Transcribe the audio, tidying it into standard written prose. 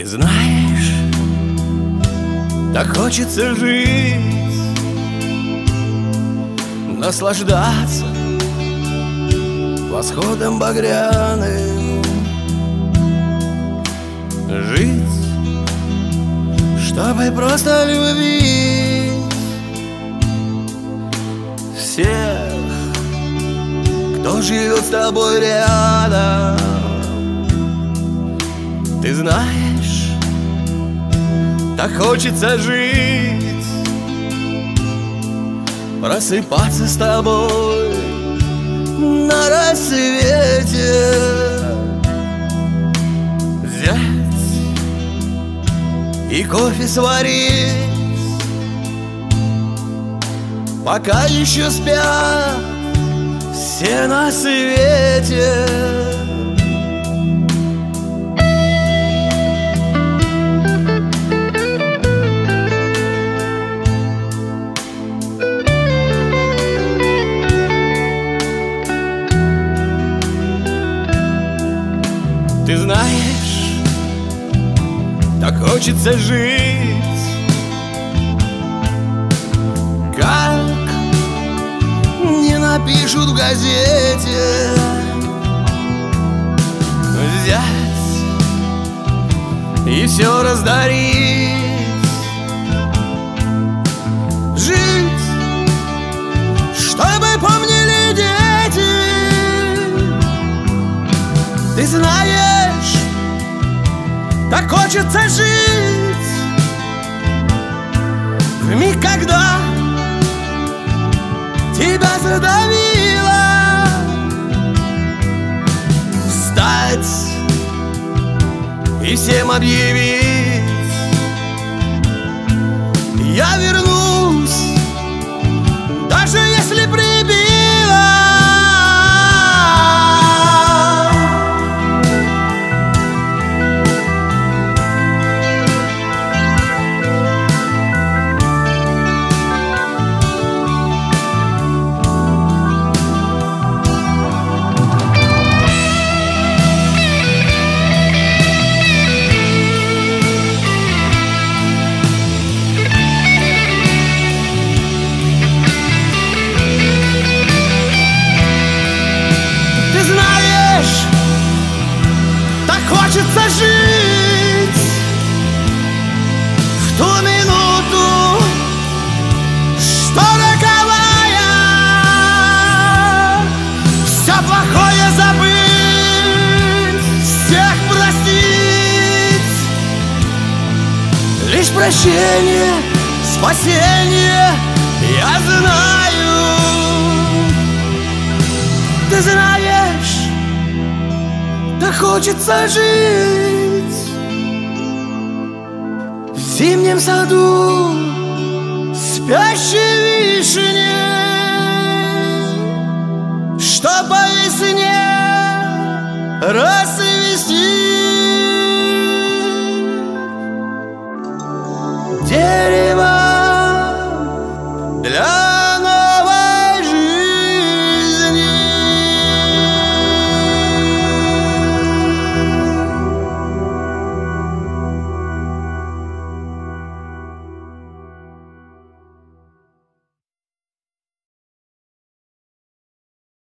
знаешь, так хочется жить, наслаждаться восходом багряным, жить, чтобы просто любить всех, кто живет с тобой рядом. Ты знаешь, так хочется жить, просыпаться с тобой на рассвете, взять и кофе сварить, пока еще спят все на свете. Ты знаешь, так хочется жить, как не напишут в газете, взять и все раздарить, жить, чтобы помнили дети. Ты знаешь, так хочется жить в миг, когда тебя задавило, встать и всем объявить: я вернусь, даже если прибило. Хочется жить в ту минуту, что роковая, все плохое забыть, всех простить. Лишь прощение, спасение, я знаю. Ты знаешь, так хочется жить в зимнем саду спящей вишни, чтобы